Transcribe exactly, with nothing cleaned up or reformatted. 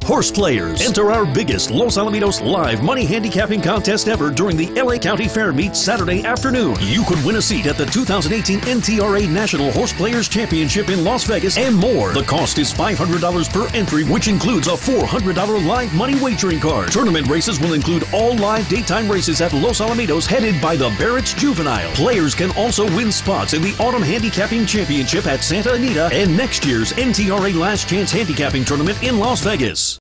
horse players. Enter our biggest Los Alamitos live money handicapping contest ever during the L A County Fair meet Saturday afternoon. You could win a seat at the two thousand eighteen N T R A National Horse Players Championship in Las Vegas and more. The cost is five hundred dollars per entry, which includes a four hundred dollars live money wagering card. Tournament races will include all live daytime races at Los Alamitos headed by the Berths Juvenile. Players can also win spots in the Autumn Handicapping Championship at Santa Anita and next year's N T R A Last Chance Handicapping Tournament in Las Vegas.